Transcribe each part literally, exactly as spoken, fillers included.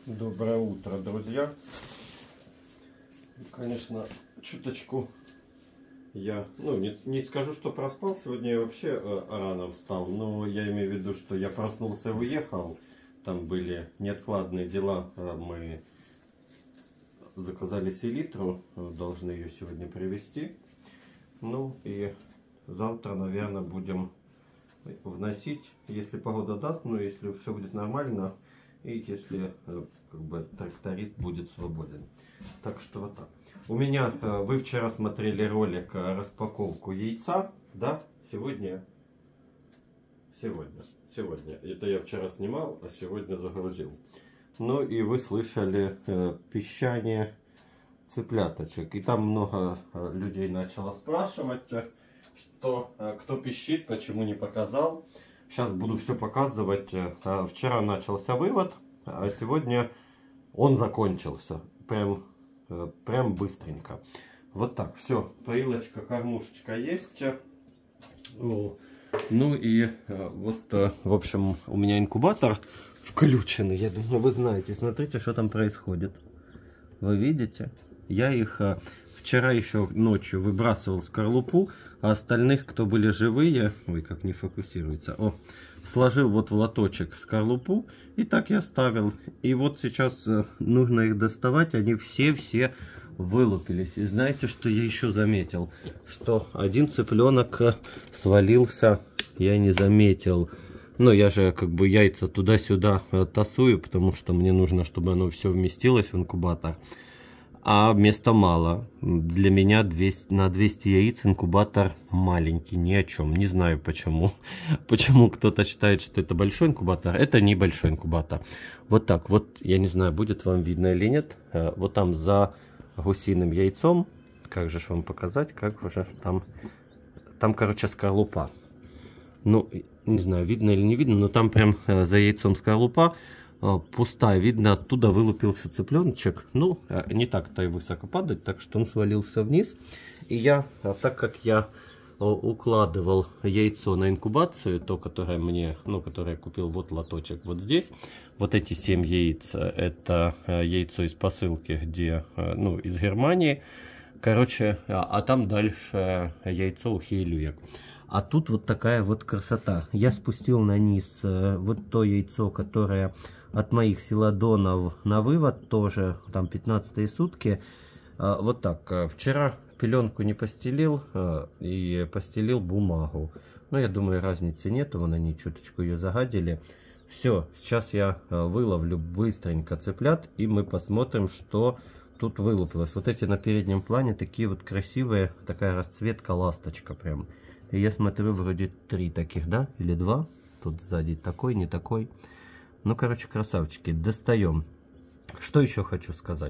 Доброе утро, друзья. Конечно, чуточку я, ну, не, не скажу, что проспал. Сегодня я вообще э, рано встал, но я имею в виду, что я проснулся и уехал. Там были неоткладные дела. Мы заказали селитру, должны ее сегодня привезти. Ну и завтра, наверное, будем вносить, если погода даст, но если все будет нормально. И если как бы тракторист будет свободен. Так что вот так. У меня, вы вчера смотрели ролик распаковку яйца, да? Сегодня, сегодня, сегодня. Это я вчера снимал, а сегодня загрузил. Ну и вы слышали э, пищание цыпляточек. И там много людей начало спрашивать, что кто пищит, почему не показал. Сейчас буду все показывать. Вчера начался вывод, а сегодня он закончился. Прям, прям быстренько. Вот так, все. Поилочка, кормушечка есть. Ну, ну и вот, в общем, у меня инкубатор включенный. Я думаю, вы знаете. Смотрите, что там происходит. Вы видите? Я их вчера еще ночью выбрасывал скорлупу, а остальных, кто были живые, ой, как не фокусируется, о, сложил вот в лоточек скорлупу и так я оставил. И вот сейчас нужно их доставать, они все-все вылупились. И знаете, что я еще заметил? Что один цыпленок свалился, я не заметил. Но я же как бы яйца туда-сюда тасую, потому что мне нужно, чтобы оно все вместилось в инкубатор. А места мало. Для меня двести, на двести яиц инкубатор маленький, ни о чем. Не знаю почему. Почему кто-то считает, что это большой инкубатор. Это небольшой инкубатор. Вот так. Вот, я не знаю, будет вам видно или нет. Вот там за гусиным яйцом. Как же вам показать? Как уже там... Там, короче, скорлупа. Ну, не знаю, видно или не видно, но там прям за яйцом скорлупа. Пустая, видно, оттуда вылупился цыпленочек. Ну, не так-то и высоко падать, так что он свалился вниз. И я, так как я укладывал яйцо на инкубацию, то, которое мне, ну, которое я купил, вот лоточек вот здесь. Вот эти семь яиц, это яйцо из посылки, где, ну, из Германии. Короче, а, а там дальше яйцо у Хейлюек. А тут вот такая вот красота. Я спустил на низ вот то яйцо, которое от моих селадонов на вывод, тоже там пятнадцатые сутки. Вот так. Вчера пеленку не постелил и постелил бумагу. Но я думаю, разницы нет, вон они чуточку ее загадили. Все, сейчас я выловлю быстренько цыплят и мы посмотрим, что тут вылупилось. Вот эти на переднем плане такие вот красивые, такая расцветка ласточка прям. И я смотрю, вроде три таких, да? Или два? Тут сзади такой, не такой. Ну, короче, красавчики. Достаем. Что еще хочу сказать?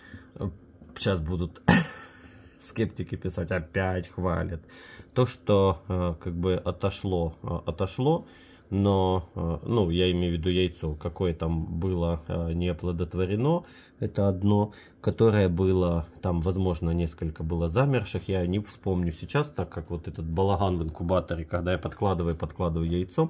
Сейчас будут скептики писать, опять хвалят. То, что как бы отошло, отошло. Но, ну, я имею в виду яйцо, какое там было не оплодотворено, это одно, которое было, там, возможно, несколько было замерших, я не вспомню сейчас, так как вот этот балаган в инкубаторе, когда я подкладываю, подкладываю яйцо,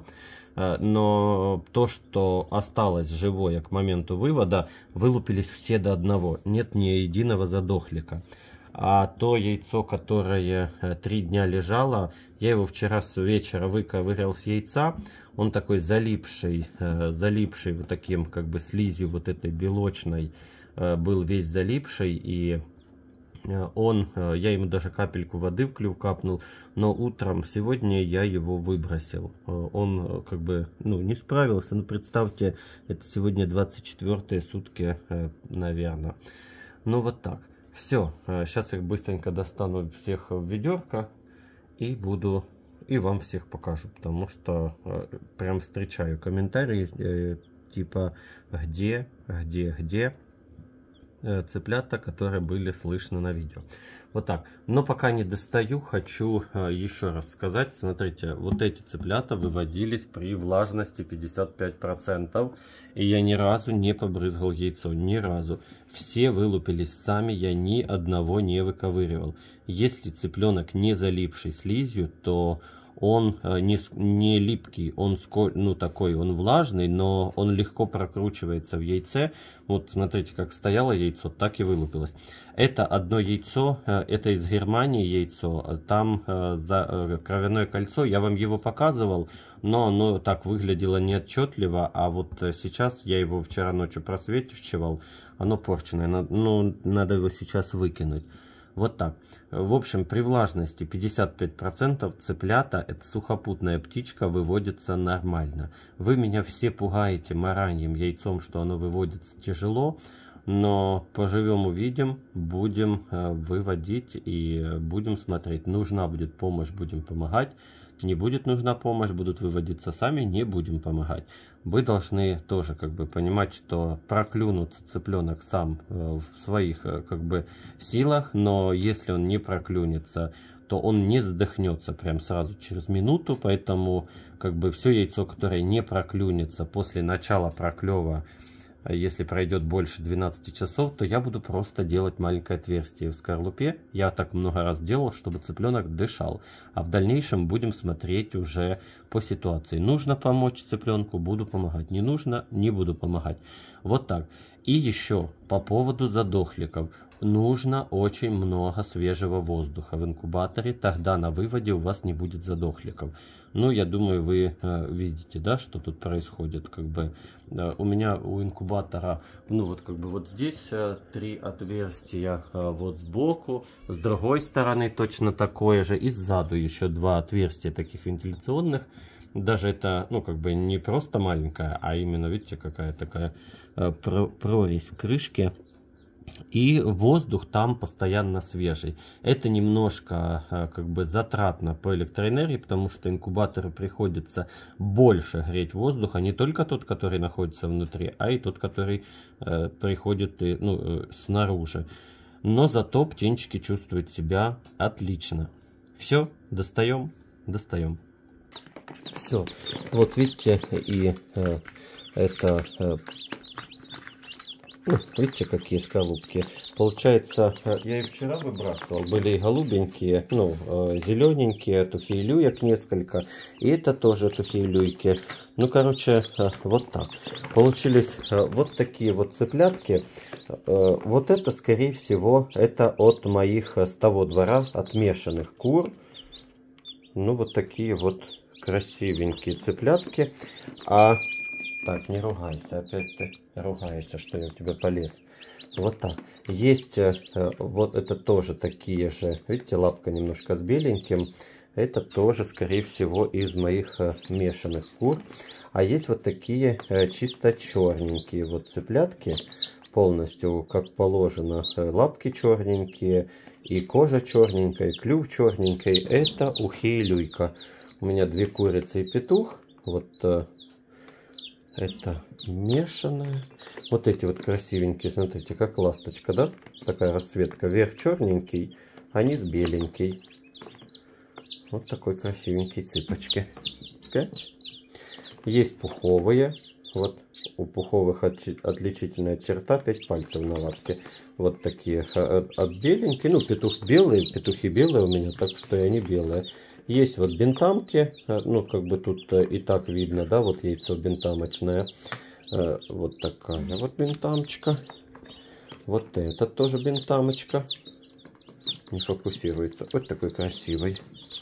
но то, что осталось живое к моменту вывода, вылупились все до одного, нет ни единого задохлика. А то яйцо, которое три дня лежало, я его вчера с вечера выковырял с яйца. Он такой залипший, залипший вот таким как бы слизью вот этой белочной, был весь залипший. И он, я ему даже капельку воды в клюв капнул, но утром сегодня я его выбросил. Он как бы, ну, не справился. Ну, представьте, это сегодня двадцать четвёртые сутки, наверное. Ну, вот так. Все, сейчас их быстренько достану всех в ведерко и буду, и вам всех покажу, потому что прям встречаю комментарии типа где, где, где цыплята, которые были слышны на видео. Вот так. Но пока не достаю, хочу еще раз сказать. Смотрите, вот эти цыплята выводились при влажности пятьдесят пять процентов. И я ни разу не побрызгал яйцо. Ни разу. Все вылупились сами, я ни одного не выковыривал. Если цыпленок не залипший слизью, то он не, не липкий, он ну, такой, он влажный, но он легко прокручивается в яйце. Вот смотрите, как стояло яйцо, так и вылупилось. Это одно яйцо, это из Германии яйцо, там за кровяное кольцо, я вам его показывал, но оно так выглядело неотчетливо, а вот сейчас я его вчера ночью просвечивал, оно порченное, ну, надо его сейчас выкинуть. Вот так. В общем, при влажности пятьдесят пять процентов цыплята, это сухопутная птичка, выводится нормально. Вы меня все пугаете мараньим яйцом, что оно выводится тяжело, но поживем увидим, будем выводить и будем смотреть. Нужна будет помощь, будем помогать. Не будет нужна помощь, будут выводиться сами, не будем помогать. Вы должны тоже как бы понимать, что проклюнуться цыпленок сам в своих как бы силах, но если он не проклюнется, то он не задохнется прям сразу через минуту, поэтому как бы все яйцо, которое не проклюнется после начала проклёва, если пройдет больше двенадцати часов, то я буду просто делать маленькое отверстие в скорлупе. Я так много раз делал, чтобы цыпленок дышал. А в дальнейшем будем смотреть уже по ситуации. Нужно помочь цыпленку, буду помогать. Не нужно, не буду помогать. Вот так. И еще по поводу задохликов. Нужно очень много свежего воздуха в инкубаторе. Тогда на выводе у вас не будет задохликов. Ну, я думаю, вы э, видите, да, что тут происходит. Как бы э, у меня у инкубатора, ну, вот как бы вот здесь э, три отверстия, э, вот сбоку, с другой стороны точно такое же, и сзаду еще два отверстия таких вентиляционных. Даже это, ну, как бы не просто маленькая, а именно, видите, какая такая э, прорезь в крышке. И воздух там постоянно свежий. Это немножко как бы затратно по электроэнергии, потому что инкубатору приходится больше греть воздуха. Не только тот, который находится внутри, а и тот, который э, приходит и, ну, э, снаружи. Но зато птенчики чувствуют себя отлично. Все, достаем, достаем. Все, вот видите, и э, это... Э, Ну, видите, какие скорлупки. Получается, я и вчера выбрасывал. Были и голубенькие, ну, зелененькие, тухейлюек несколько. И это тоже тухейлюйки. Ну, короче, вот так. Получились вот такие вот цыплятки. Вот это, скорее всего, это от моих с того двора отмешанных кур. Ну, вот такие вот красивенькие цыплятки. А... Так, не ругайся, опять ты ругаешься, что я у тебя полез. Вот так. Есть, э, вот это тоже такие же, видите, лапка немножко с беленьким. Это тоже, скорее всего, из моих э, мешанных кур. А есть вот такие э, чисто черненькие вот цыплятки. Полностью, как положено, э, лапки черненькие, и кожа черненькая, и клюв черненький. Это ухейлюйка. У меня две курицы и петух. Вот... Э, Это мешанная. Вот эти вот красивенькие, смотрите, как ласточка, да? Такая расцветка. Верх черненький, а низ беленький. Вот такой красивенький цыпочки. пять. Есть пуховые. Вот у пуховых отличительная черта, пять пальцев на лапке. Вот такие от, от беленькие. Ну, петух белый, петухи белые у меня, так что и они белые. Есть вот бентамки, ну, как бы тут и так видно, да, вот яйцо бентамочное. Вот такая вот бентамочка. Вот это тоже бентамочка. Не фокусируется. Вот такой красивый.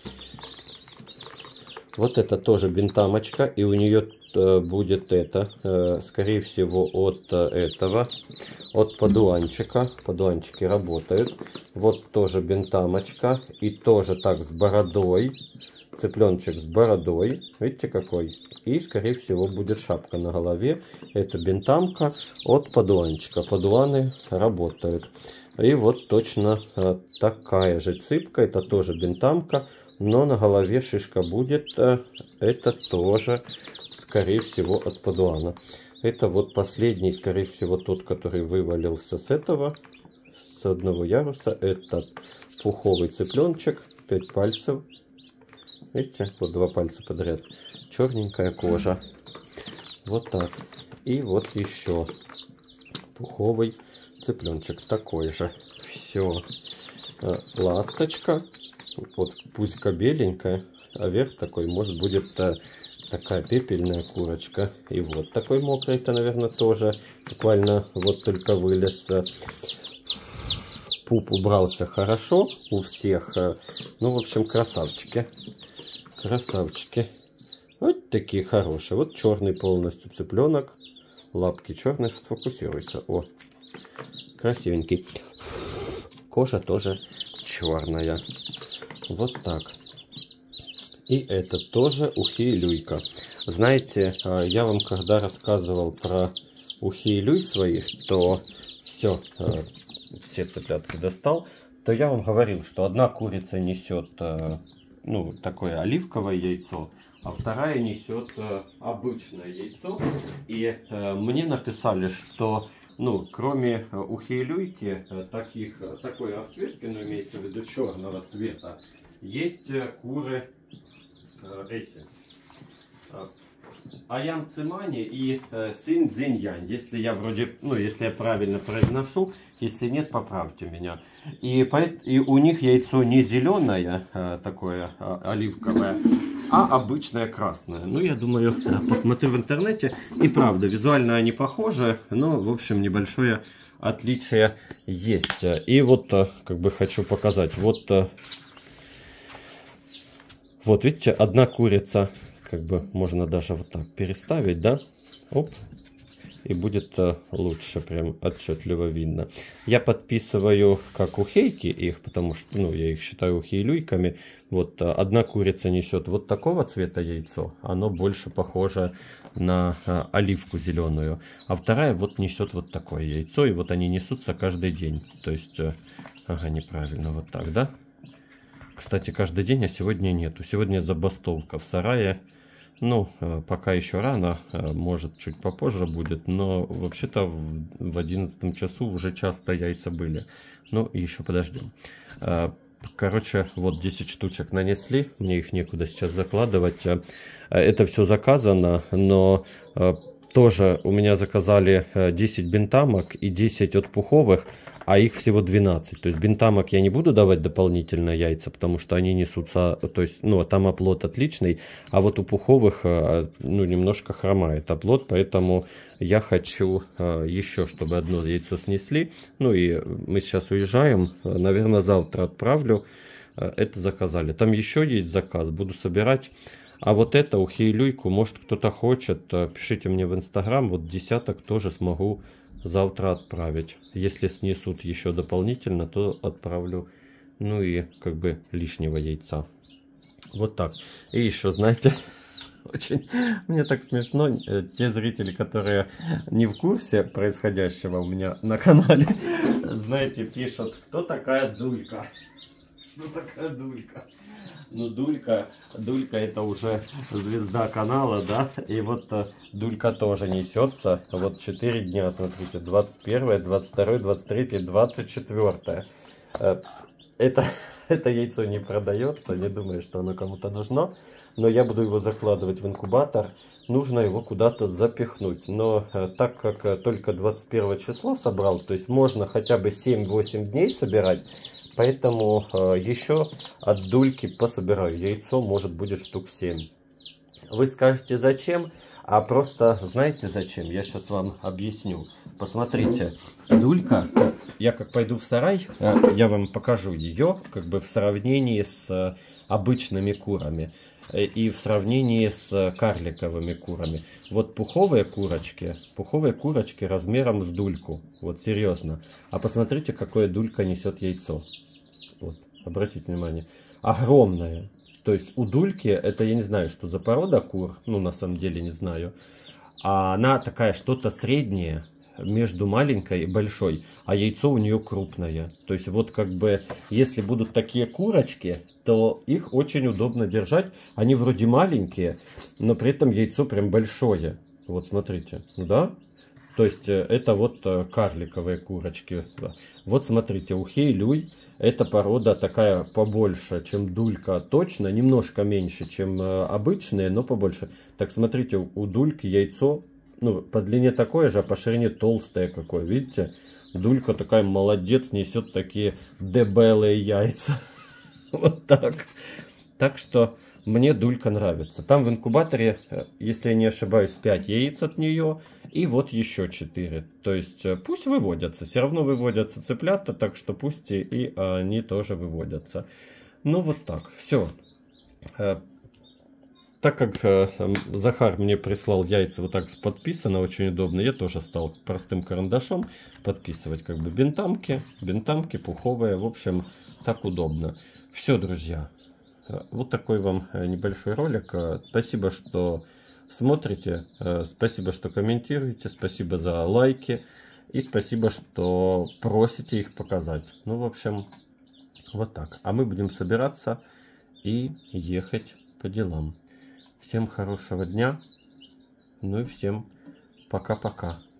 Вот это тоже бентамочка, и у нее будет это, скорее всего, от этого, от подуанчика. Подуанчики работают. Вот тоже бентамочка, и тоже так с бородой. Цыпленочек с бородой. Видите какой? И, скорее всего, будет шапка на голове. Это бентамка от подуанчика. Подуаны работают. И вот точно такая же цыпка. Это тоже бентамка. Но на голове шишка будет. Это тоже, скорее всего, от подуана. Это вот последний, скорее всего, тот, который вывалился с этого, с одного яруса. Это пуховый цыпленочек, пять пальцев. Видите, вот два пальца подряд. Черненькая кожа. Вот так. И вот еще пуховый цыпленочек такой же. Все. Ласточка. Вот пуська беленькая. а верх такой, может, будет а, такая пепельная курочка. И вот такой мокрый, это, наверное, тоже буквально вот только вылез. Пуп убрался хорошо у всех. Ну, в общем, красавчики. Красавчики. Вот такие хорошие. Вот черный полностью цыпленок. Лапки черные. Сфокусируйся. О, красивенький. Кожа тоже черная. Вот так. И это тоже ухи-люйка. Знаете, я вам когда рассказывал про ухи-люй своих, то все, все цыплятки достал, то я вам говорил, что одна курица несет, ну, такое оливковое яйцо, а вторая несет обычное яйцо. И мне написали, что, ну, кроме ухи-люйки, таких, такой расцветки, ну, имеется в виду черного цвета, есть куры эти Аян Цимани и э, Син Цзиньянь. Если я вроде, ну, если я правильно произношу, если нет, поправьте меня. И, и у них яйцо не зеленое, э, такое э, оливковое, а обычное красное. Ну, я думаю, посмотрю в интернете. И правда, визуально они похожи, но, в общем, небольшое отличие есть. И вот, э, как бы хочу показать. Вот, э, вот видите, одна курица. Как бы можно даже вот так переставить, да? Оп. И будет а, лучше, прям отчетливо видно. Я подписываю как ухейки их, потому что, ну, я их считаю ухей-люйками. Вот а, одна курица несет вот такого цвета яйцо. Оно больше похоже на а, оливку зеленую. А вторая вот несет вот такое яйцо. И вот они несутся каждый день. То есть, а, ага, неправильно, вот так, да? Кстати, каждый день, а сегодня нету. Сегодня забастовка в сарае. Ну, пока еще рано, может чуть попозже будет, но вообще-то в одиннадцатом часу уже часто яйца были. Ну, и еще подождем. Короче, вот десять штучек нанесли, мне их некуда сейчас закладывать. Это все заказано, но тоже у меня заказали десять бентамок и десять от пуховых, а их всего двенадцать. То есть бентамок я не буду давать дополнительно яйца, потому что они несутся, то есть, ну, там оплот отличный, а вот у пуховых, ну, немножко хромает оплот, поэтому я хочу еще, чтобы одно яйцо снесли. Ну, и мы сейчас уезжаем, наверное, завтра отправлю. Это заказали. Там еще есть заказ, буду собирать. А вот это ухей-люйку, может, кто-то хочет, пишите мне в Инстаграм, вот десяток тоже смогу завтра отправить. Если снесут еще дополнительно, то отправлю, ну, и как бы лишнего яйца. Вот так. И еще, знаете, очень мне так смешно, те зрители, которые не в курсе происходящего у меня на канале, знаете, пишут, кто такая Дулька? Что такая Дулька? Ну, Дулька, Дулька это уже звезда канала, да, и вот э, Дулька тоже несется, вот четыре дня, смотрите, двадцать первое, двадцать второе, двадцать третье, двадцать четвёртое. Э, это, это яйцо не продается, не думаю, что оно кому-то нужно, но я буду его закладывать в инкубатор, нужно его куда-то запихнуть, но э, так как э, только двадцать первое число собрал, то есть можно хотя бы семь-восемь дней собирать. Поэтому э, еще от Дульки пособираю. Яйцо, может, будет штук семь. Вы скажете, зачем? А просто знаете зачем? Я сейчас вам объясню. Посмотрите, Дулька, я как пойду в сарай, э, я вам покажу ее как бы в сравнении с э, обычными курами. И в сравнении с карликовыми курами. Вот пуховые курочки, пуховые курочки размером с дульку. Вот серьезно. А посмотрите, какое Дулька несет яйцо. Вот, обратите внимание. Огромное. То есть у Дульки, это я не знаю, что за порода кур. Ну, на самом деле не знаю. А она такая что-то среднее между маленькой и большой. А яйцо у нее крупное. То есть вот как бы, если будут такие курочки, то их очень удобно держать. Они вроде маленькие, но при этом яйцо прям большое. Вот смотрите, да? То есть это вот карликовые курочки. Вот смотрите, ухей-люй. Эта порода такая побольше, чем Дулька, точно. Немножко меньше, чем обычные, но побольше. Так смотрите, у Дульки яйцо, ну, по длине такое же, а по ширине толстое какое. Видите? Дулька такая молодец, несет такие дебелые яйца. Вот так. Так что мне дулька нравится. Там в инкубаторе, если я не ошибаюсь, пять яиц от нее. И вот еще четыре. То есть пусть выводятся. Все равно выводятся цыплята, так что пусть и они тоже выводятся. Ну вот так. Все. Так как э, Захар мне прислал яйца вот так подписано, очень удобно, я тоже стал простым карандашом подписывать как бы бентамки, бентамки пуховые, в общем, так удобно. Все, друзья, вот такой вам небольшой ролик. Спасибо, что смотрите, спасибо, что комментируете, спасибо за лайки и спасибо, что просите их показать. Ну, в общем, вот так. А мы будем собираться и ехать по делам. Всем хорошего дня, ну и всем пока-пока.